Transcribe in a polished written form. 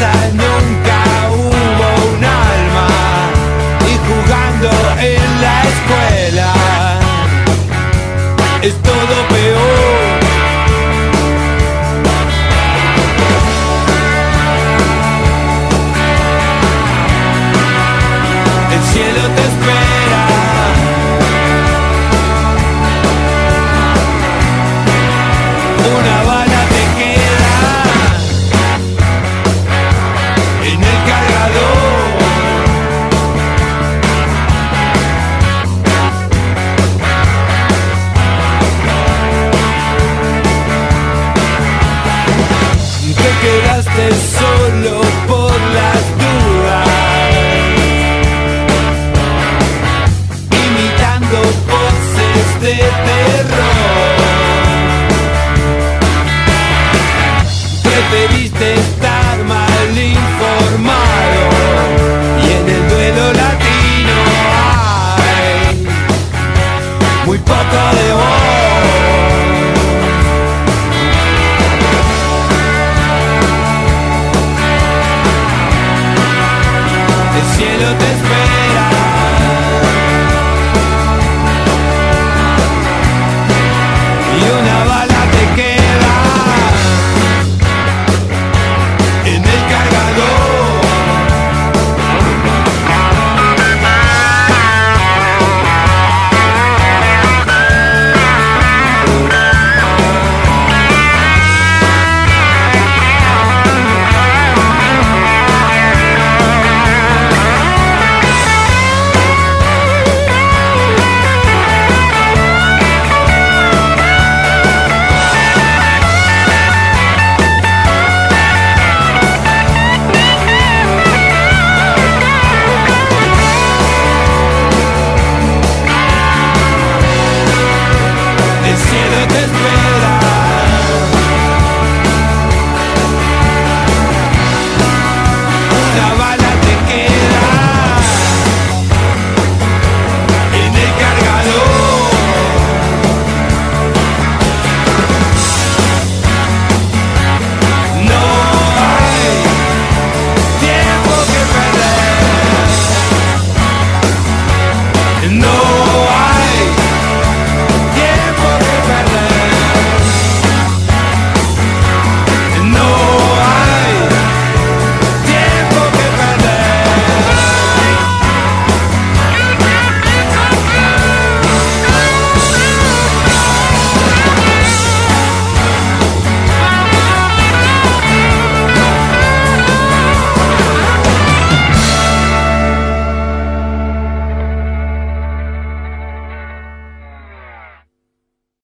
casa nunca hubo un alma, y jugando en la escuela es todo peor. El cielo te espera, una bala te queda en el cargador. Te quedaste solo por las dudas, imitando voces de terror. Preferiste estar mal informado, y en el duelo latino hay muy poco de vos. El cielo te espera.